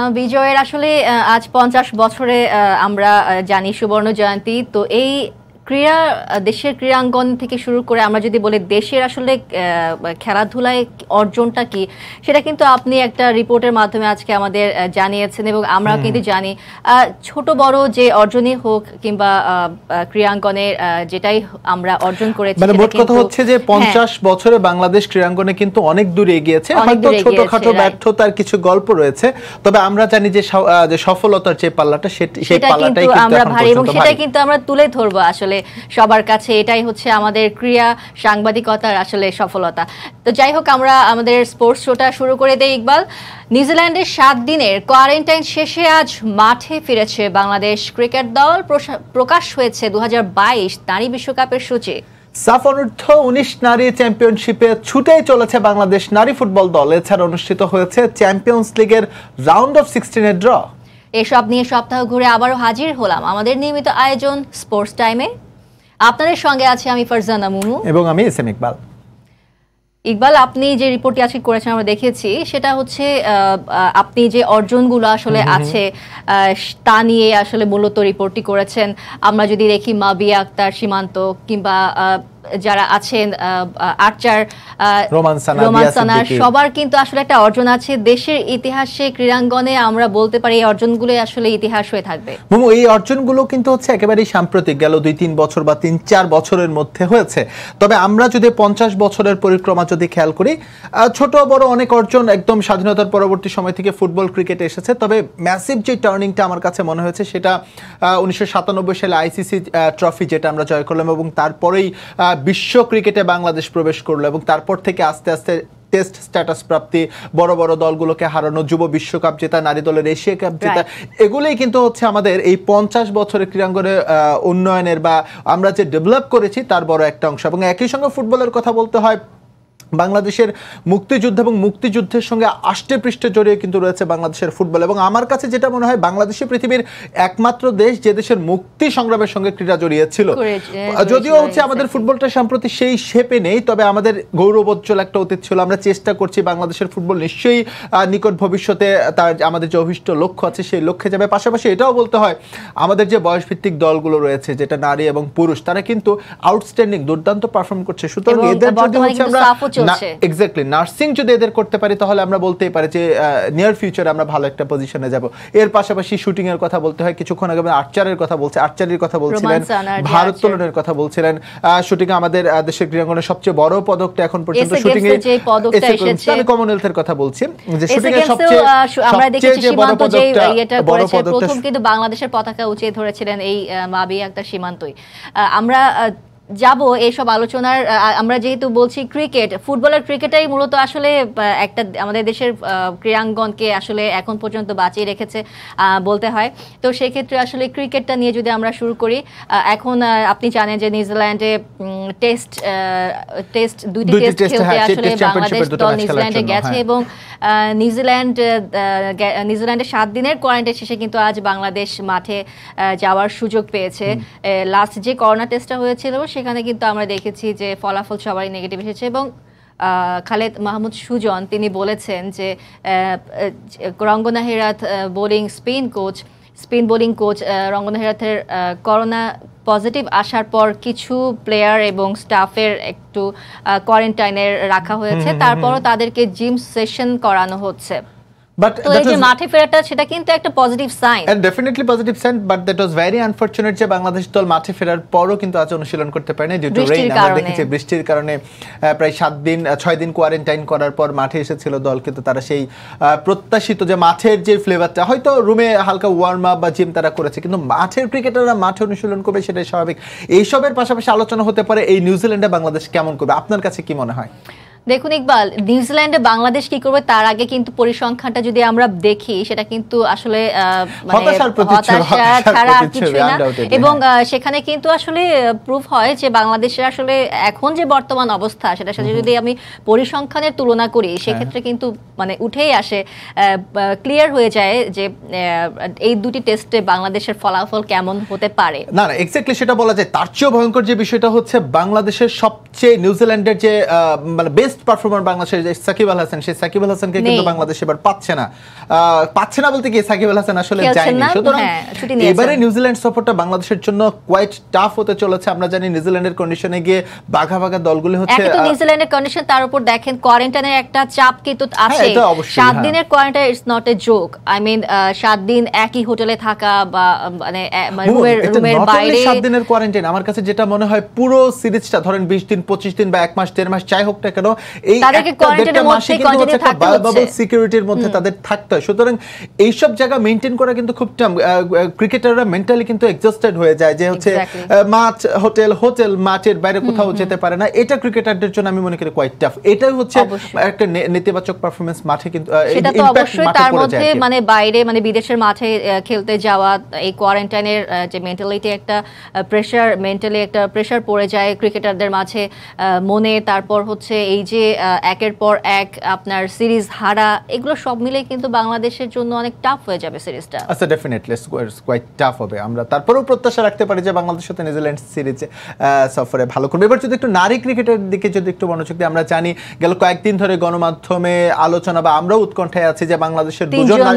বিজয়ের আসলে আজ 50 বছরে আমরা জানি সুবর্ণ জয়ন্তী। তো এই ক্রীড়া দেশের ক্রীড়াঙ্গন থেকে শুরু করে আমরা যদি বলি দেশের আসলে খেলাধুলায় অর্জনটা কি, সেটা কিন্তু আপনি একটা রিপোর্টের মাধ্যমে আজকে আমাদের জানিয়েছেন এবং আমরা কিন্তু জানি ছোট বড় যে অর্জনই হোক কিংবা ক্রীড়াঙ্গনের যেটাই আমরা অর্জন করেছি, মানে মোট কথা হচ্ছে যে 50 বছরে বাংলাদেশ ক্রীড়াঙ্গনে কিন্তু অনেক দূর এগিয়েছে। হয়তো ছোটখাটো ব্যর্থতার কিছু গল্প রয়েছে, তবে আমরা জানি যে সফলতার যে পাল্লাটা সেই পাল্লাটাই কিন্তু আমরা ভারী এবং সেটাই কিন্তু আমরা তুলে ধরবো আসলে সবার কাছে। এটাই হচ্ছে আমাদের ক্রীড়া সাংবাদিকতার আসলে সফলতা। তো যাই হোক, আমরা আমাদের স্পোর্টস শোটা শুরু করে দেই। ইকবাল, নিউজিল্যান্ডের 7 দিনের কোয়ারেন্টাইন শেষে আজ মাঠে ফিরেছে বাংলাদেশ ক্রিকেট দল। প্রকাশ হয়েছে 2022 নারী বিশ্বকাপের সূচি। সাফ অনূর্ধ্ব 19 নারী চ্যাম্পিয়নশিপে ছুটেই চলেছে বাংলাদেশ নারী ফুটবল দল। এছাড়া অনুষ্ঠিত হয়েছে চ্যাম্পিয়ন্স লিগের রাউন্ড অফ 16 এর ড্র। এসব নিয়ে সপ্তাহ ঘুরে আবারও হাজির হলাম আমাদের নিয়মিত আয়োজন স্পোর্টস টাইমে। আপনাদের সঙ্গে আছে আমি ফারজানা মুমু এবং আমি এস এম ইকবাল। ইকবাল, আপনি যে রিপোর্টটি আজকে করেছেন আমরা দেখেছি, সেটা হচ্ছে আপনি যে অর্জনগুলো আসলে আছে তা নিয়ে আসলে মূলত রিপোর্টটি করেছেন। আমরা যদি দেখি মাবিয়া আক্তার, সীমান্ত কিংবা যারা আছেন আর্চার রোমানসানা, সবার কিন্তু আসলে একটা অর্জন আছে দেশের ইতিহাসে। ক্রীড়াঙ্গনে আমরা বলতে পারি এই অর্জনগুলো আসলে ইতিহাস হয়ে থাকবে। মোমো, এই অর্জনগুলো কিন্তু হচ্ছে একেবারেই সাম্প্রতিক, গেল 2-3 বছর বা 3-4 বছরের মধ্যে হয়েছে। তবে আমরা যদি 50 বছরের পরিক্রমা যদি খেয়াল করি, ছোট বড় অনেক অর্জন একদম স্বাধীনতার পরবর্তী সময় থেকে ফুটবল ক্রিকেটে এসেছে। তবে ম্যাসিভ যে টার্নিংটা আমার কাছে মনে হয়েছে সেটা 1997 সালে আইসিসি ট্রফি যেটা আমরা জয় করলাম এবং তারপরেই বিশ্ব ক্রিকেটে বাংলাদেশ প্রবেশ করলো এবং তারপর থেকে আস্তে আস্তে টেস্ট স্ট্যাটাস প্রাপ্তি, বড় বড় দলগুলোকে হারানো, যুব বিশ্বকাপ জেতা, নারী দলের এশিয়া কাপ জেতা, এগুলোই কিন্তু হচ্ছে আমাদের এই 50 বছরের ক্রীড়াঙ্গনে উন্নয়নের বা আমরা যে ডেভেলপ করেছি তার বড় একটা অংশ। এবং একই সঙ্গে ফুটবলের কথা বলতে হয়, বাংলাদেশের মুক্তিযুদ্ধ এবং মুক্তিযুদ্ধের সঙ্গে আষ্টে পৃষ্ঠে জড়িয়ে কিন্তু রয়েছে বাংলাদেশের ফুটবল। এবং আমার কাছে যেটা মনে হয়, বাংলাদেশই পৃথিবীর একমাত্র দেশ যে দেশের মুক্তি সংগ্রামের সঙ্গে ক্রীড়া জড়িয়েছিল। যদিও হচ্ছে আমাদের ফুটবলটা সম্প্রতি সেই শেপে নেই, তবে আমাদের গৌরবোজ্জ্বল একটা অতীত ছিল। আমরা চেষ্টা করছি বাংলাদেশের ফুটবল নিশ্চয়ই নিকট ভবিষ্যতে তার আমাদের যে অভিষ্ট লক্ষ্য আছে সেই লক্ষ্যে যাবে। পাশাপাশি এটাও বলতে হয়, আমাদের যে বয়সভিত্তিক দলগুলো রয়েছে যেটা নারী এবং পুরুষ, তারা কিন্তু আউটস্ট্যান্ডিং দুর্দান্ত পারফর্ম করছে। সুতরাং এদের যদি হচ্ছে আমরা এক্স্যাক্টলি নার্সিং যদি এদের করতে পারি, তাহলে আমরা বলতেই পারি যে নিয়ার ফিউচারে আমরা ভালো একটা পজিশনে যাব। এর পাশাপাশি শুটিং এর কথা বলতে হয়, কিছুক্ষণ আগে আর্চারের কথা বলছে, আর্চারির কথা বলছিলেন, ভারোত্তোলনের কথা বলছিলেন। শুটিং আমাদের দেশের ক্রীড়াঙ্গনের সবচেয়ে বড় পদকটা এখন পর্যন্ত শুটিং এ যে পদকটা এসেছে, আমি কমনওয়েলথের কথা বলছি, যে শুটিং এর সবচেয়ে আমরা দেখেছি সীমান্ত যে এটা করেছে, প্রথম কিন্তু বাংলাদেশের পতাকা উঁচিয়ে ধরেছিলেন এই মাবিয়া আক্তার সীমান্তই। আমরা যাব এইসব আলোচনার। আমরা যেহেতু বলছি ক্রিকেট, ফুটবলের ক্রিকেটাই মূলত আসলে একটা আমাদের দেশের ক্রীড়াঙ্গনকে আসলে এখন পর্যন্ত বাঁচিয়ে রেখেছে বলতে হয়। তো সেই ক্ষেত্রে আসলে ক্রিকেটটা নিয়ে যদি আমরা শুরু করি, এখন আপনি জানেন যে নিউজিল্যান্ডে দুইটি টেস্ট খেলতে আসলে বাংলাদেশ দল নিউজিল্যান্ডে গেছে এবং নিউজিল্যান্ডের 7 দিনের কোয়ারেন্টাইন শেষে কিন্তু আজ বাংলাদেশ মাঠে যাওয়ার সুযোগ পেয়েছে। লাস্ট যে করোনা টেস্টটা হয়েছিল সেখানে কিন্তু আমরা দেখেছি যে ফলাফল সবারই নেগেটিভ এসেছে এবং খালেদ মাহমুদ সুজন তিনি বলেছেন যে Rangana Herath spin bowling coach Rangana হেরাতের করোনা পজিটিভ আসার পর কিছু প্লেয়ার এবং স্টাফের একটু কোয়ারেন্টাইনে রাখা হয়েছে, তারপরও তাদেরকে জিম সেশন করানো হচ্ছে। But তো এই যে মাঠে ফেরাটা সেটা কিন্তু একটা positive sign, and definitely positive sign, but that was very unfortunate যে বাংলাদেশ দল মাঠে ফেরার পরও কিন্তু আজ অনুশীলন করতে পারেনি ডিউ টু রেইন। আমরা দেখেছি বৃষ্টির কারণে প্রায় 6 দিন কোয়ারেন্টাইন করার পর মাঠে এসেছিল দল, কিন্তু তারা সেই প্রত্যাশিত যে মাঠের যে ফ্লেভারটা, হয়তো রুমে হালকা ওয়ার্ম আপ বা জিম তারা করেছে, কিন্তু মাঠের ক্রিকেটাররা মাঠে অনুশীলন করবে সেটাই স্বাভাবিক। এইসবের পাশাপাশি আলোচনা হতে পারে এই নিউজিল্যান্ডে বাংলাদেশ কেমন করবে। আপনার কাছে কি মনে হয়? দেখুন ইকবাল, নিউজিল্যান্ডে বাংলাদেশ কি করবে তার আগে কিন্তু পরিসংখ্যানটা যদি আমরা দেখি সেটা কিন্তু আসলে হতাশা ছাড়া আর কিছুই না। এবং সেখানে কিন্তু আসলে প্রুফ হয় যে বাংলাদেশের আসলে এখন যে বর্তমান অবস্থা সেটার সাথে যদি আমি পরিসংখ্যানের তুলনা করি সেক্ষেত্রে কিন্তু মানে উঠেই আসে, ক্লিয়ার হয়ে যায় যে এই দুটি টেস্টে বাংলাদেশের ফলাফল কেমন হতে পারে। না এক্স্যাক্টলি সেটা বলা যায়। তার চেয়েও ভয়ঙ্কর যে বিষয়টা হচ্ছে বাংলাদেশের সবচেয়ে নিউজিল্যান্ডের যে মানে বেস্ট বেস্ট পারফর্মার বাংলাদেশের যে সাকিব আল হাসান, সেই সাকিব আল হাসানকে কিন্তু বাংলাদেশ এবার পাচ্ছে না বলতে কি সাকিব আল হাসান আসলে যায়নি। সুতরাং এবারে নিউজিল্যান্ড সফরটা বাংলাদেশের জন্য কোয়াইট টাফ হতে চলেছে। আমরা জানি নিউজিল্যান্ডের কন্ডিশনে গিয়ে বাঘা দলগুলো হচ্ছে নিউজিল্যান্ডের কন্ডিশন, তার উপর দেখেন কোয়ারেন্টাইনের একটা চাপ কিন্তু আছে। 7 দিনের quarantine it's not a joke. I mean 7 দিন একই হোটেলে থাকা বা মানে রুমের বাইরে 7 দিনের কোয়ারেন্টাইন, আমার কাছে যেটা মনে হয় পুরো সিরিজটা ধরেন 20 দিন 25 দিন বা 1 মাস 1.5 মাস যাই হোক না কেন, এই তাদেরকে কোয়ারেন্টাইনের মধ্যে কন্টিনিউ থাকতে হচ্ছে, বাবল সিকিউরিটির মধ্যে তাদের থাকতে হয়। সুতরাং এই সব জায়গা মেইনটেইন করা কিন্তু খুব টাফ। ক্রিকেটাররা মেন্টালি কিন্তু এক্সস্টেড হয়ে যায় যে হচ্ছে মাঠ হোটেল মাঠের বাইরে কোথাও যেতে পারে না। এটা ক্রিকেটারদের জন্য আমি মনে করি কোয়াইট টাফ। এটাই হচ্ছে একটা নেতিবাচক পারফরম্যান্স মাঠে কিন্তু সেটা তো অবশ্যই। তার মধ্যে মানে বাইরে মানে বিদেশের মাঠে খেলতে যাওয়া, এই কোয়ারেন্টাইনের যে মেন্টালিটি একটা প্রেসার, মেন্টালি একটা প্রেসার পড়ে যায় ক্রিকেটারদের মাঝে মনে। তারপর হচ্ছে এই যে একের পর এক আপনার সিরিজ হারা, এগুলো সব মিলে কিন্তু বাংলাদেশের জন্য অনেক টাফ হয়ে যাবে সিরিজটা। আচ্ছা ডেফিনেটলি কোয়াইট টাফ হবে। আমরা তারপরেও প্রত্যাশা রাখতে পারি যে বাংলাদেশের সাথে নিউজিল্যান্ড সিরিজে সফরে ভালো করবে। এবার যদি একটু নারী ক্রিকেটের দিকে যদি একটু মনোযোগ দিই, আমরা জানি গেল কয়েকদিন ধরে গণমাধ্যমে আলোচনা বা আমরাও উৎকণ্ঠায় আছি যে বাংলাদেশের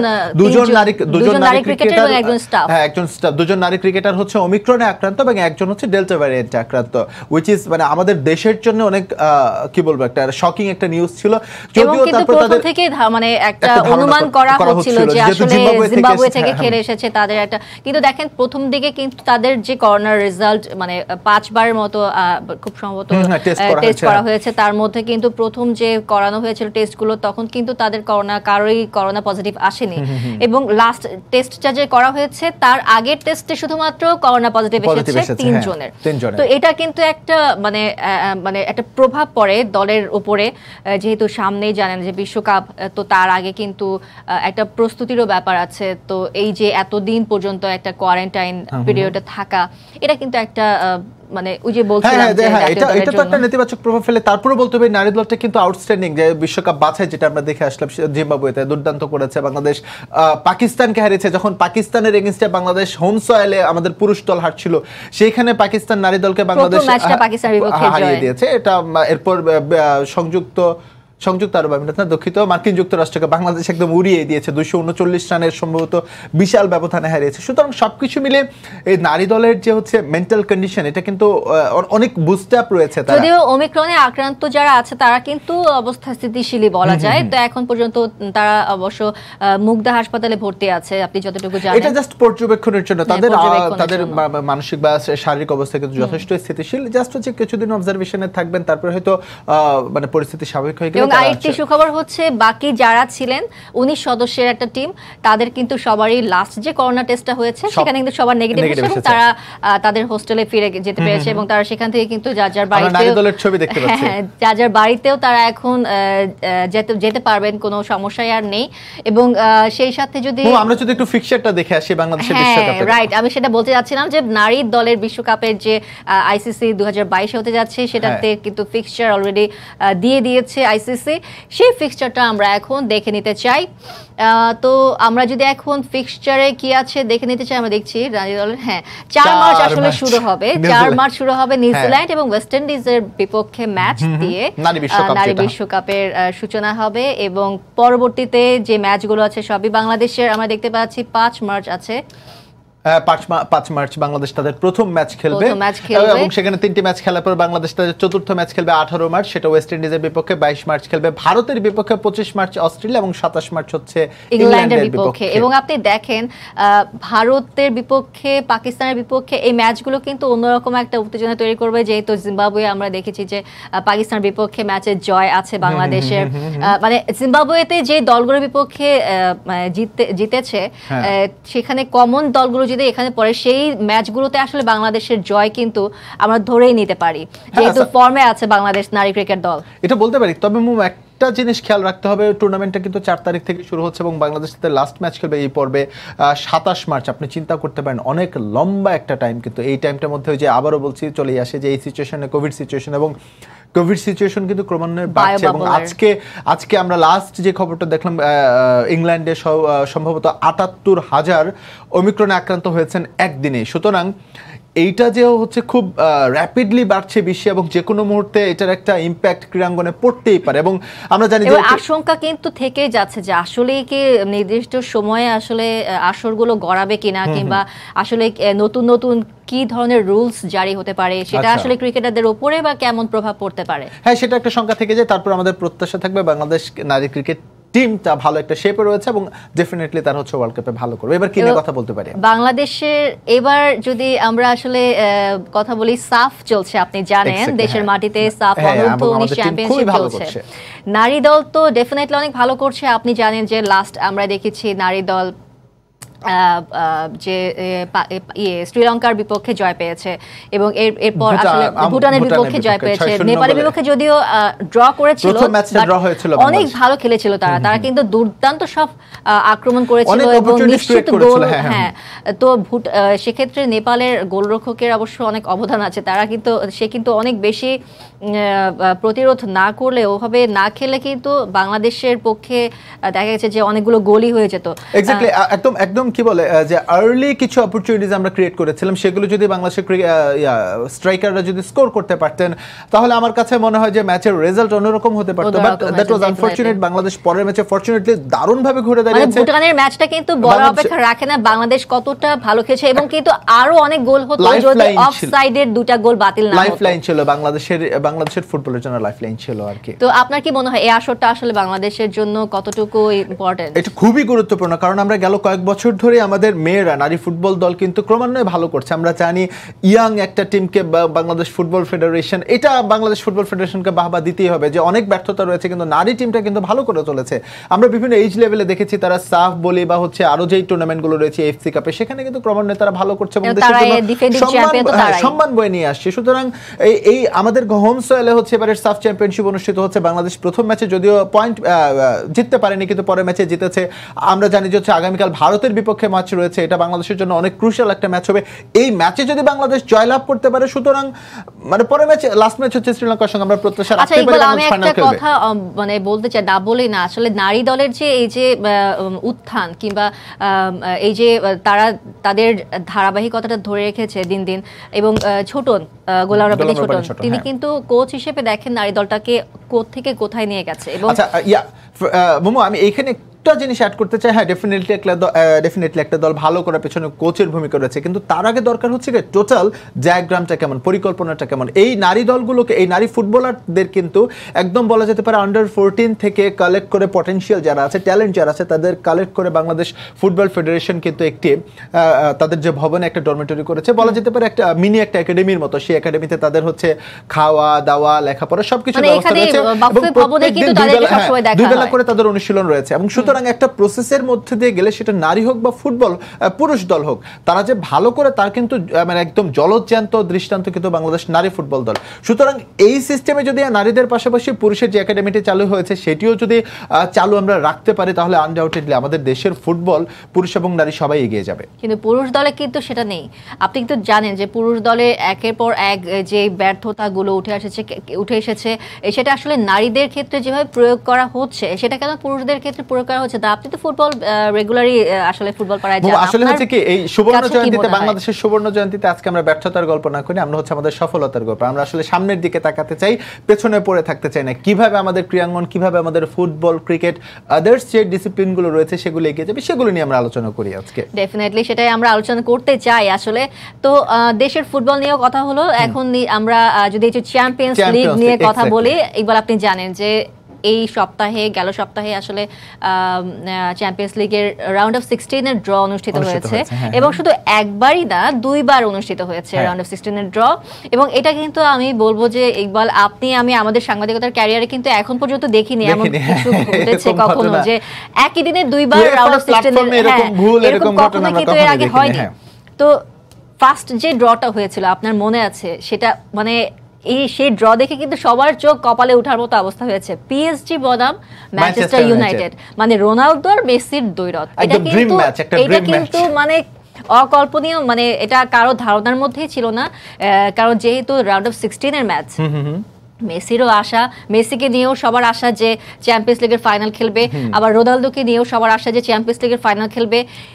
দুজন নারী ক্রিকেটার, একজন স্টাফ, দুজন নারী ক্রিকেটার হচ্ছে ওমিক্রনে আক্রান্ত এবং একজন হচ্ছে ডেল্টা ভ্যারিয়েন্টে আক্রান্ত, হুইচ ইজ মানে আমাদের দেশের জন্য অনেক কি বলবো একটা শকিং একটা নিউজ ছিল। যদিও তারপর তাদের থেকে মানে একটা অনুমান করা হচ্ছিল যে আসলে জিম্বাবুয়ে থেকে খেলে এসেছে তাদের একটা, কিন্তু দেখেন প্রথম দিকে কিন্তু তাদের যে কর্নার রেজাল্ট মানে 5 বারের মতো খুব সম্ভবত টেস্ট করা হয়েছে, তার মধ্যে কিন্তু প্রথম যে করানো হয়েছিল টেস্টগুলো তখন কিন্তু তাদের কারোরই করোনা পজিটিভ আসেনি, এবং লাস্ট টেস্টটা যে করা হয়েছে তার আগের টেস্টে শুধুমাত্র করোনা পজিটিভ এসেছে 3 জনের। তো এটা কিন্তু একটা মানে একটা প্রভাব পড়ে দলের উপরে, যেহেতু সামনেই জানেন যে বিশ্বকাপ, তো তার আগে কিন্তু একটা প্রস্তুতিরও ব্যাপার আছে। তো এই যে এতদিন পর্যন্ত একটা কোয়ারেন্টাইন পিরিয়ডে থাকা, এটা কিন্তু একটা মানে ওই যে বলছিলাম যে এটা তো একটা নেতিবাচক প্রভাব ফেলে। তারপরে বলতে হবে নারী দলটা কিন্তু আউটস্ট্যান্ডিং, যে বিশ্বকাপ বাছাই যেটা আমরা দেখে আসলাম জিম্বাবুয়েতে দুর্দান্ত করেছে বাংলাদেশ, পাকিস্তানকে হারিয়েছে। যখন পাকিস্তানের এগেইনস্টে বাংলাদেশ হোম সয়েলে আমাদের পুরুষ দল হারছিল, সেইখানে পাকিস্তান নারী দলকে বাংলাদেশ হারিয়ে দিয়েছে। এটা এরপর সংযুক্ত আরব আমিরাত না দুঃখিত মার্কিন যুক্তরাষ্ট্রকে বাংলাদেশ একদম উড়িয়ে দিয়েছে, 239 রানের সম্ভবত বিশাল ব্যবধানে হারিয়েছে। সুতরাং সবকিছু মিলে এই নারী দলের যে হচ্ছে মেন্টাল কন্ডিশন, এটা কিন্তু অনেক বুস্ট আপ রয়েছে। যদিও ওমিক্রনে আক্রান্ত যারা আছে তারা কিন্তু অবস্থা স্থিতিশীলই বলা যায়, তো এখন পর্যন্ত তারা অবশ্য মুগদা হাসপাতালে ভর্তি আছে, আপনি যতটুকু জানেন। এটা জাস্ট পর্যবেক্ষণের জন্য, তাদের মানসিক বা শারীরিক অবস্থা কিন্তু যথেষ্ট স্থিতিশীল, জাস্ট হচ্ছে কিছুদিন অবজারভেশনে থাকবেন, তারপরে হয়তো মানে পরিস্থিতি স্বাভাবিক হয়ে গেলে। আরেকটি সুখবর হচ্ছে বাকি যারা ছিলেন 19 সদস্যের একটা টিম, তাদের কিন্তু সবারই লাস্ট যে করোনা টেস্টটা হয়েছে সেখানে কিন্তু সবার নেগেটিভ এসেছে, তারা তাদের হোস্টেলে ফিরে যেতে পেরেছে এবং তারা সেখান থেকে কিন্তু যার বাড়িতেও তারা এখন যেতে পারবেন, কোনো সমস্যাই আর নেই। এবং সেই সাথে যদি আমরা যদি একটু ফিক্সারটা দেখে আসি বাংলাদেশের বিশ্বকাপে, রাইট, আমি সেটা বলতে যাচ্ছিলাম যে নারী দলের বিশ্বকাপের যে আইসিসি 2022 হতে যাচ্ছে সেটাতে কিন্তু ফিক্সচার অলরেডি দিয়ে দিয়েছে আইসিসি। সেই ফিক্সচারটা আমরা এখন দেখে নিতে চাই। তো আমরা যদি এখন ফিক্সচারে কি আছে দেখে নিতে চাই, আমরা দেখছি নারী দলের 4 মার্চ আসলে শুরু হবে, 4 মার্চ শুরু হবে নিউজিল্যান্ড এবং ওয়েস্ট ইন্ডিজের বিপক্ষে ম্যাচ দিয়ে নারী বিশ্বকাপের সূচনা হবে। এবং পরবর্তীতে যে ম্যাচগুলো আছে সবই বাংলাদেশের, আমরা দেখতে পাচ্ছি 5 মার্চ আছে, 5 মার্চ বাংলাদেশ তাদের প্রথম ম্যাচ খেলবে এবং সেখানে 3টি ম্যাচ খেলার পর বাংলাদেশ তাদের চতুর্থ ম্যাচ খেলবে 18 মার্চ, সেটা ওয়েস্ট ইন্ডিজের বিপক্ষে। 22 মার্চ খেলবে ভারতের বিপক্ষে, 25 মার্চ অস্ট্রেলিয়া এবং 27 মার্চ হচ্ছে ইংল্যান্ডের বিপক্ষে। এবং আপনি দেখেন ভারতের বিপক্ষে, পাকিস্তানের বিপক্ষে এই ম্যাচগুলো কিন্তু অন্যরকম একটা উত্তেজনা তৈরি করবে, যেহেতু জিম্বাবুয়ে আমরা দেখেছি যে পাকিস্তানের বিপক্ষে ম্যাচে জয় আছে বাংলাদেশের, মানে জিম্বাবুয়েতে যে দলগুলোর বিপক্ষে জিতেছে সেখানে কমন দলগুলো যদি এখানে পড়ে, সেই ম্যাচগুলোতে আসলে বাংলাদেশের জয় কিন্তু আমরা ধরেই নিতে পারি, যেহেতু ফর্মে আছে বাংলাদেশ নারী ক্রিকেট দল, এটা বলতে পারি। তবে একটা জিনিস খেয়াল রাখতে হবে, টুর্নামেন্টটা কিন্তু 4 তারিখ থেকে শুরু হচ্ছে এবং বাংলাদেশ সাথে লাস্ট ম্যাচ খেলবে এই পর্বে 27 মার্চ। আপনি চিন্তা করতে পারেন অনেক লম্বা একটা টাইম, কিন্তু এই টাইমটার মধ্যে ওই যে আবারও বলছি চলে আসে যে এই সিচুয়েশনে কোভিড সিচুয়েশন, এবং কোভিড সিচুয়েশন কিন্তু ক্রমান্বয়ে বাড়ছে। এবং আজকে আমরা লাস্ট যে খবরটা দেখলাম, ইংল্যান্ডে সম্ভবত 78,000 ওমিক্রনে আক্রান্ত হয়েছেন একদিনে। সুতরাং এইটা যে হচ্ছে খুব র্যাপিডলি বাড়ছে বিশ্বে এবং যে কোনো মুহূর্তে এটার একটা ইম্প্যাক্ট ক্রীড়াঙ্গনে পড়তেই পারে এবং আমরা জানি যে আশঙ্কা কিন্তু থেকে যাচ্ছে যে আসলে কি নির্দিষ্ট সময়ে আসলে আসরগুলো গড়াবে কিনা কিংবা আসলে নতুন নতুন কি ধরনের রুলস জারি হতে পারে সেটা আসলে ক্রিকেটারদের উপরে বা কেমন প্রভাব পড়তে পারে। হ্যাঁ, সেটা একটা শঙ্কা থেকে যায়। তারপর আমাদের প্রত্যাশা থাকবে বাংলাদেশ নারী ক্রিকেট টিমটা ভালো একটা শেপে রয়েছে এবং ডেফিনেটলি তার হচ্ছে ওয়ার্ল্ড কাপে ভালো করবে। এবার কি নিয়ে কথা বলতে পারি বাংলাদেশের? এবার যদি আমরা আসলে কথা বলি, সাফ চলছে, আপনি জানেন দেশের মাটিতে সাফ অনূর্ধ্ব-19 চ্যাম্পিয়নশিপ চলছে। নারী দল তো ডেফিনেটলি অনেক ভালো করছে। আপনি জানেন যে লাস্ট আমরা দেখেছি নারী দল যে শ্রীলঙ্কার বিপক্ষে জয় পেয়েছে এবং এরপর আসলে ভুটানের বিপক্ষে জয় পেয়েছে। নেপালের বিপক্ষে যদিও ড্র করেছিল, অনেক ভালো খেলেছিল তারা কিন্তু দুর্দান্ত সব আক্রমণ করেছিল এবং নিশ্চিত গোল। হ্যাঁ, তো সেক্ষেত্রে নেপালের গোলরক্ষকের অবশ্য অনেক অবদান আছে। সে কিন্তু অনেক বেশি প্রতিরোধ না করলে, ওভাবে না খেলে কিন্তু বাংলাদেশের পক্ষে দেখা গেছে যে অনেকগুলো গোলই হয়ে যেত। এক্স্যাক্টলি, একদম কি বলে যে আর্লি কিছু অপরচুনিটিজ আমরা ক্রিয়েট করেছিলাম, সেগুলো যদি বাংলাদেশের স্ট্রাইকাররা যদি স্কোর করতে পারতেন তাহলে আমার কাছে মনে হয় যে ম্যাচের রেজাল্ট অন্যরকম হতে পারত। But that was unfortunate. Bangladesh পরের ম্যাচে ফরচুনেটলি দারুণভাবে ঘুরে দাঁড়িয়েছে। ভুটানের ম্যাচটা কিন্তু বড় অপেক্ষা রাখে না বাংলাদেশ কতটা ভালো খেলেছে এবং কিন্তু আরো অনেক গোল হতো যদি অফসাইডের দুটা গোল বাতিল না হতো। লাইফলাইন ছিল বাংলাদেশের ফুটবলের জন্য, লাইফলাইন ছিল আর কি। তো আপনার কি মনে হয় এই আসরটা আসলে বাংলাদেশের জন্য কতটুকু ইম্পর্টেন্ট? এটা খুবই গুরুত্বপূর্ণ, কারণ আমরা গেল কয়েক বছর ধরে আমাদের মেয়েরা নারী ফুটবল দল কিন্তু ক্রমান্বয়ে ভালো করছে। আমরা জানি ইয়াং একটা টিমকে বাংলাদেশ ফুটবল ফেডারেশন, এটা বাংলাদেশ ফুটবল ফেডারেশনকে বাহবা দিতেই হবে যে অনেক ব্যর্থতা রয়েছে কিন্তু নারী টিমটা কিন্তু ভালো করে চলেছে। আমরা বিভিন্ন এইজ লেভেলে দেখেছি তারা সাফ বলি বা হচ্ছে আরো যেই টুর্নামেন্টগুলো রয়েছে এফসি কাপে, সেখানে কিন্তু ক্রমান্বয়ে তারা ভালো করছে এবং সম্মান বয়ে নিয়ে আসছে। সুতরাং এই আমাদের হোম সয়েলে হচ্ছে এবারে সাফ চ্যাম্পিয়নশিপ অনুষ্ঠিত হচ্ছে। বাংলাদেশ প্রথম ম্যাচে যদিও পয়েন্ট জিততে পারেনি কিন্তু পরের ম্যাচে জিতেছে। আমরা জানি যে হচ্ছে আগামীকাল ভারতের বিপক্ষে ম্যাচ রয়েছে, এটা বাংলাদেশের জন্য অনেক ক্রুশিয়াল একটা ম্যাচ হবে। এই ম্যাচে যদি বাংলাদেশ জয়লাভ করতে পারে, সুতরাং মানে পরের ম্যাচ লাস্ট ম্যাচ হচ্ছে শ্রীলঙ্কার সঙ্গে, আমরা প্রত্যাশা রাখতে পারি আমি একটা কথা মানে বলতে চাই, না বলেই না, আসলে নারী দলের যে এই যে উত্থান কিংবা এই যে তারা তাদের ধারাবাহিকতাটা ধরে রেখেছে দিন দিন, এবং ছোটন গোলামরব্বানী ছোটন তিনি কিন্তু কোচ হিসেবে দেখেন নারী দলটাকে কোথা থেকে কোথায় নিয়ে গেছে। এবং আচ্ছা মোমো, আমি এইখানে একটা জিনিস অ্যাড করতে চাই। হ্যাঁ, ডেফিনেটলি একটা দল ভালো করার পেছনে কোচের ভূমিকা রয়েছে, কিন্তু তার আগে দরকার হচ্ছে কি টোটাল ডায়াগ্রামটা কেমন, পরিকল্পনাটা কেমন। এই নারী দলগুলোকে, এই নারী ফুটবলারদের কিন্তু একদম বলা যেতে পারে আন্ডার 14 থেকে কালেক্ট করে পটেনশিয়াল যারা আছে, ট্যালেন্ট যারা আছে, তাদের কালেক্ট করে বাংলাদেশ ফুটবল ফেডারেশন কিন্তু একটি তাদের যে ভবনে একটা ডরমেটরি করেছে, বলা যেতে পারে একটা মিনি একটা একাডেমির মতো। সেই একাডেমিতে তাদের হচ্ছে খাওয়া দাওয়া লেখাপড়া সবকিছু ব্যবস্থা রয়েছে এবং 2 বেলা করে তাদের অনুশীলন রয়েছে। এবং সুতরাং একটা প্রসেসের মধ্যে দিয়ে গেলে সেটা নারী হোক বা ফুটবল পুরুষ দল হোক, তারা যে ভালো করে তার কিন্তু মানে একদম জলজ্যান্ত দৃষ্টান্ত কিন্তু বাংলাদেশ নারী ফুটবল দল। সুতরাং এই সিস্টেমে যদি নারীদের পাশাপাশি পুরুষের যে একাডেমিটি চালু হয়েছে সেটিও যদি চালু আমরা রাখতে পারি, তাহলে আনডাউটেডলি আমাদের দেশের ফুটবল পুরুষ এবং নারী সবাই এগিয়ে যাবে। কিন্তু পুরুষ দলে কিন্তু সেটা নেই। আপনি কিন্তু জানেন যে পুরুষ দলে একের পর এক যে ব্যর্থতাগুলো উঠে এসেছে, সেটা আসলে নারীদের ক্ষেত্রে যেভাবে প্রয়োগ করা হচ্ছে সেটা কেন পুরুষদের ক্ষেত্রে প্রয়োগ করা হচ্ছে? আপনি তো ফুটবল রেগুলারই আসলে ফুটবল পাড়ায় যান, আসলে হচ্ছে কি এই সুবর্ণ জয়ন্তীতে, বাংলাদেশের সুবর্ণ জয়ন্তীতে আজকে আমরা ব্যর্থতার গল্প না করি, আমরা হচ্ছে আমাদের সফলতার গল্প। আমরা আসলে সামনের দিকে তাকাতে চাই, পেছনে পড়ে থাকতে চাই না। কিভাবে আমাদের ক্রীড়াঙ্গন, কিভাবে আমাদের ফুটবল, ক্রিকেট, আদার্স যে ডিসিপ্লিনগুলো রয়েছে সেগুলো এগিয়ে যাবে, সেগুলো নিয়ে আমরা আলোচনা করি আজকে। ডেফিনেটলি সেটাই আমরা আলোচনা করতে চাই আসলে। তো দেশের ফুটবল নিয়েও কথা হলো। এখন আমরা যদি চ্যাম্পিয়ন্স লিগ নিয়ে কথা বলি, এবার আপনি জানেন যে এই সপ্তাহে, গেল সপ্তাহে আসলে চ্যাম্পিয়ন্স লিগের রাউন্ড অফ 16 এর ড্র অনুষ্ঠিত হয়েছে এবং শুধু একবারই না, 2 বার অনুষ্ঠিত হয়েছে রাউন্ড অফ 16 এর ড্র। এবং এটা কিন্তু আমি বলবো যে ইকবাল, আপনি আমি আমাদের সাংবাদিকতার ক্যারিয়ারে কিন্তু এখন পর্যন্ত দেখিনি এমন কিছু ঘটেছে কখনো যে একই দিনে 2 বার রাউন্ড অফ 16 এরকম কখনো কিন্তু এর আগে হয়নি। তো ফার্স্ট যে ড্রটা হয়েছিল আপনার মনে আছে, সেটা মানে সেই ড্র দেখে কিন্তু সবার চোখ কপালে ওঠার মতো অবস্থা হয়েছে। পিএসজি বনাম ম্যানচেস্টার ইউনাইটেড, মানে রোনালদো আর মেসির দ্বৈরথ। এটা কিন্তু মানে অকল্পনীয়, মানে এটা কারো ধারণার মধ্যেই ছিল না। কারণ যেহেতু রাউন্ড অফ 16 এর ম্যাচ, মেসিরও আশা, মেসিকে নিয়েও সবার আশা যে চ্যাম্পিয়ন্স লিগের ফাইনাল খেলবে, আবার রোনালদোকে নিয়েও সবার আশা যে চ্যাম্পিয়ন্স লিগের ফাইনাল খেলবে।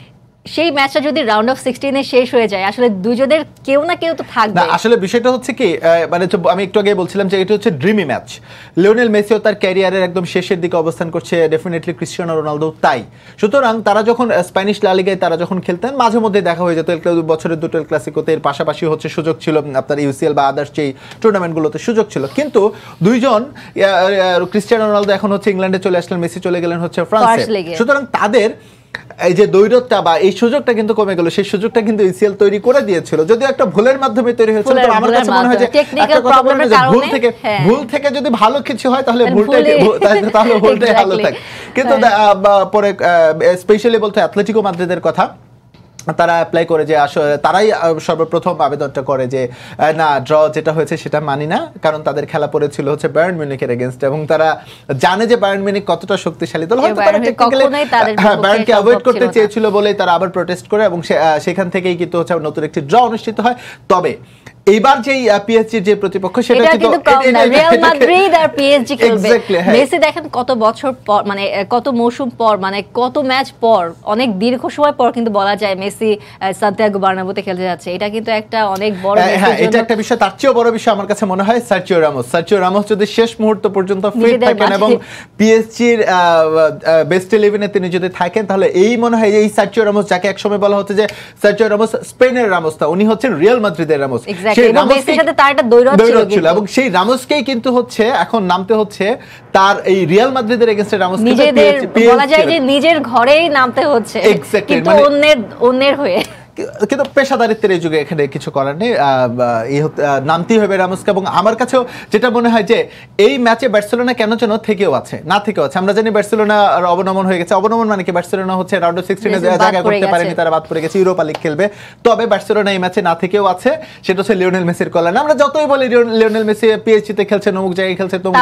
সেই ম্যাচটা যদি রাউন্ড অফ 16 এ শেষ হয়ে যায় আসলে দুজনের কেউ না কেউ তো থাকবে না। আসলে বিষয়টা হচ্ছে কি মানে আমি একটু আগে বলছিলাম যে এটা হচ্ছে ড্রিমি ম্যাচ। লিওনেল মেসিও তার ক্যারিয়ারের একদম শেষের দিকে অবস্থান করছে, ডেফিনেটলি ক্রিস্টিয়ানো রোনালদো তাই। সুতরাং তারা যখন স্প্যানিশ লা লিগায় তারা যখন খেলতেন মাঝে মধ্যে দেখা হয়ে যেত, বছরের দুটো এল ক্লাসিকোতে, এর পাশাপাশি হচ্ছে সুযোগ ছিল আপনার ইউসিএল বা আদার্স যেই টুর্নামেন্টগুলোতে সুযোগ ছিল। কিন্তু দুইজন ক্রিস্টিয়ানো রোনালদো এখন হচ্ছে ইংল্যান্ডে চলে আসলেন, মেসি চলে গেলেন হচ্ছে ফ্রান্সে। সুতরাং তাদের এই যে দৈরতটা বা এই সুযোগটা কিন্তু কমে গেল, সেই সুযোগটা কিন্তু ইউসিএল তৈরি করে দিয়েছিল, যদিও একটা ভুলের মাধ্যমে তৈরি হয়েছিল। তো আমার কাছে মনে হয় যে ভুল থেকে যদি ভালো কিছু হয় তাহলে ভুলটাই ভালো থাকে। কিন্তু পরে স্পেশালি বলতে অ্যাটলেটিকো মাদ্রিদের কথা, তারা অ্যাপ্লাই করে যে আসলে তারাই সর্বপ্রথম আবেদনটা করে যে না, ড্র যেটা হয়েছে সেটা মানি না, কারণ তাদের খেলা পড়েছিল হচ্ছে বায়ার্ন মিউনিখের এগেইনস্ট এবং তারা জানে যে বায়ার্ন মিউনিখ কতটা শক্তিশালী দল। হয়তো তারা টেকনিক্যালি বায়ার্নকে অ্যাভয়েড করতে চেয়েছিল বলেই তারা আবার প্রোটেস্ট করে এবং সেখান থেকেই কিন্তু হচ্ছে নতুন একটি ড্র অনুষ্ঠিত হয়। তবে এইবার যে পিএসজি যে প্রতিপক্ষ সেটা কিন্তু রিয়াল মাদ্রিদ আর পিএসজি খেলবে। মেসি দেখেন কত বছর পর, মানে কত মৌসুম পর, মানে কত ম্যাচ পর, অনেক দীর্ঘ সময় পর কিন্তু বলা যায় মেসি সান্তিয়াগো বার্নাব্যুতে খেলতে যাচ্ছে। এটা কিন্তু একটা অনেক বড় বিষয়। হ্যাঁ, এটা একটা বিষয়। তার চেয়েও বড় বিষয় আমার কাছে মনে হয় সার্জিও রামোস যদি শেষ মুহূর্ত পর্যন্ত ফিট থাকেন এবং পিএসজির বেস্ট 11-এ তিনি যদি থাকেন, তাহলে এই মনে হয় এই সার্জিও রামোস, যাকে একসময় বলা হতো যে সার্জিও রামোস স্পেনের রামোস, না, উনি হচ্ছেন রিয়াল মাদ্রিদের রামোস। এবং সেই রামোসকেই কিন্তু হচ্ছে এখন নামতে হচ্ছে তার এই রিয়াল মাদ্রিদের এগেইনস্টে রামোসকে বলা যায় যে নিজের ঘরেই নামতে হচ্ছে, কিন্তু অন্যের হয়ে। কিন্তু পেশাদারিত্বের এই যুগে এখানে কিছু করার নেই, নামতেই হবে রামোসকে। এবং আমার কাছেও যেটা মনে হয় যে এই ম্যাচে বার্সেলোনা কেন যেন থেকেও আছে, না থেকেও আছে। আমরা জানি বার্সেলোনা অবনমন হয়ে গেছে। অবনমন মানে কি, বার্সেলোনা হচ্ছে রাউন্ড অফ 16 জায়গা করতে পারেনি, তারা বাদ পড়ে গেছে, ইউরোপা লিগ খেলবে। তবে বার্সেলোনা এই ম্যাচে না থেকেও আছে, সেটা হচ্ছে লিওনেল মেসির কল্যাণে। আমরা যতই বলি লিওনেল মেসি পিএসজিতে খেলছে, অমুক জায়গায় খেলছে, তমুক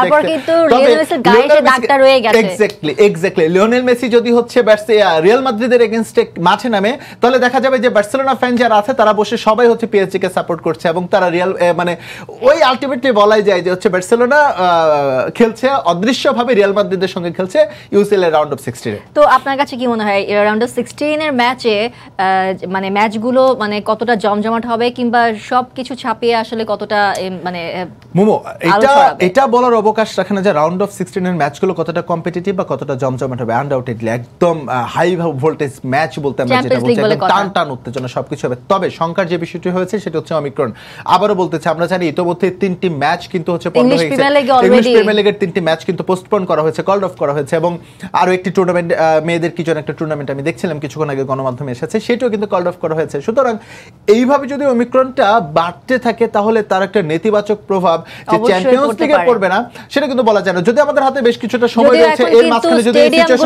এক্স্যাক্টলি লিওনেল মেসি যদি হচ্ছে রিয়াল মাদ্রিদের এগেইনস্টে মাঠে নামে, তাহলে দেখা যাবে যে বার্সেলোনা ফ্যান যারা আছে তারা বসে সবাই হচ্ছে পিএসজি কে সাপোর্ট করছে এবং তারা রিয়াল মানে ওই আলটিমেটলি বলাই যায় যে হচ্ছে বার্সেলোনা খেলছে অদৃশ্যভাবে রিয়াল মাদ্রিদের সঙ্গে খেলছে ইউসিএল এর রাউন্ড অফ 16 এ। তো আপনার কাছে কি মনে হয় রাউন্ড অফ 16 এর ম্যাচে মানে ম্যাচগুলো মানে কতটা জমজমাট হবে, কিংবা সবকিছু ছাপিয়ে আসলে কতটা মানে মোমো এটা বলার অবকাশ রাখে না যে রাউন্ড অফ 16 এর ম্যাচগুলো কতটা কম্পিটিটিভ বা কতটা জমজমাট হবে। আনডাউটেডলি একদম হাই ভোল্টেজ ম্যাচ বলতে আমরা যেটা বলছি, টান উত্তেজনা সবকিছু হবে। তবে সংখ্যার যে বিষয়টি হয়েছে সেটা হচ্ছে অমিক্রন। আবারও বলতেছে, আমরা জানি ইতোমধ্যে 3টি ম্যাচ কিন্তু হচ্ছে বন্ধ হয়ে গেছে। ইংলিশ প্রিমিয়ার লিগের 3টি ম্যাচ কিন্তু পোস্টপোন করা হয়েছে, কলড অফ করা হয়েছে এবং আরো একটি টুর্নামেন্ট, মেয়েদের কি যেন একটা টুর্নামেন্ট আমি দেখছিলাম কিছুক্ষণ আগে গণমাধ্যমে এসেছে, সেটাও কিন্তু কলড অফ করা হয়েছে। সুতরাং এইভাবে যদি অমিক্রনটা বাড়তে থাকে তাহলে তার একটা নেতিবাচক প্রভাব যে চ্যাম্পিয়ন্স লিগে পড়বে না সেটা কিন্তু বলা যায় না। যদি আমাদের হাতে বেশ কিছুটা সময় রয়েছে, এর মাঝখানে যদি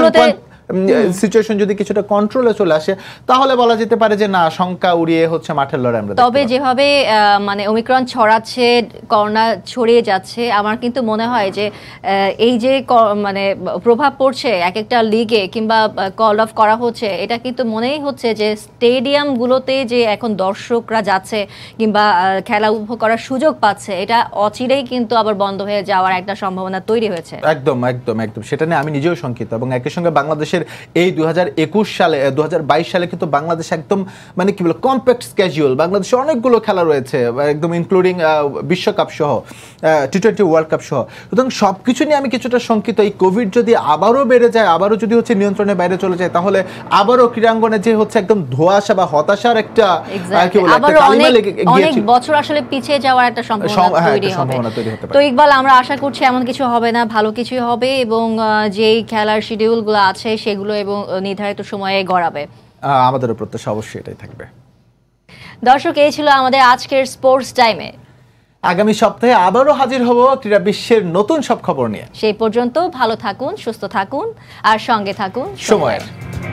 সিচুয়েশন যদি কিছুটা কন্ট্রোলে চলে আসে তাহলে বলা যেতে পারে যে না, শঙ্কা উড়িয়ে হচ্ছে মাঠের লড়াই আমরা। তবে যেভাবে মানে ওমিক্রন ছড়াচ্ছে, করোনা ছড়িয়ে যাচ্ছে, আমার কিন্তু মনে হয় যে এই যে মানে প্রভাব পড়ছে এক একটা লিগে কিংবা কল অফ করা হচ্ছে, এটা কিন্তু মনেই হচ্ছে যে স্টেডিয়ামগুলোতে যে এখন দর্শকরা যাচ্ছে কিংবা খেলা উপভোগ করার সুযোগ পাচ্ছে, এটা অচিরেই কিন্তু আবার বন্ধ হয়ে যাওয়ার একটা সম্ভাবনা তৈরি হয়েছে। একদম একদম একদম, সেটা নিয়ে আমি নিজেও শঙ্কিত। এবং একই সঙ্গে বাংলাদেশের এই 2021 সালে 2022 সালে কিন্তু বাংলাদেশ একদম মানে কি বলে কম্প্যাক্ট স্কেডিউল, বাংলাদেশে অনেকগুলো খেলা রয়েছে একদম ইনক্লুডিং বিশ্বকাপ সহ টি20 ওয়ার্ল্ড কাপ সহ। সুতরাং সবকিছু নিয়ে আমি কিছুটা শঙ্কিত। এই কোভিড যদি আবারও বেড়ে যায়, আবারও যদি হচ্ছে নিয়ন্ত্রণের বাইরে চলে যায়, তাহলে আবারও ক্রীড়াঙ্গনে যে হচ্ছে একদম ধোঁয়াশা বা হতাশার একটা কি বলে একটা কালিমা লেগে গিয়েছে, অনেক বছর আসলে পিছিয়ে যাওয়ার একটা সম্ভাবনা তৈরি হবে। তো ইকবাল, আমরা আশা করছি এমন কিছু হবে না, ভালো কিছুই হবে এবং যেই খেলার শিডিউলগুলো আছে সেগুলো এবং নির্ধারিত সময়ে গড়াবে। আমাদেরও প্রত্যাশা অবশ্যই এটাই থাকবে। দর্শক, এই ছিল আমাদের আজকের স্পোর্টস টাইমে। আগামী সপ্তাহে আবারও হাজির হব ক্রীড়া বিশ্বের নতুন সব খবর নিয়ে। সেই পর্যন্ত ভালো থাকুন, সুস্থ থাকুন আর সঙ্গে থাকুন সময়ের।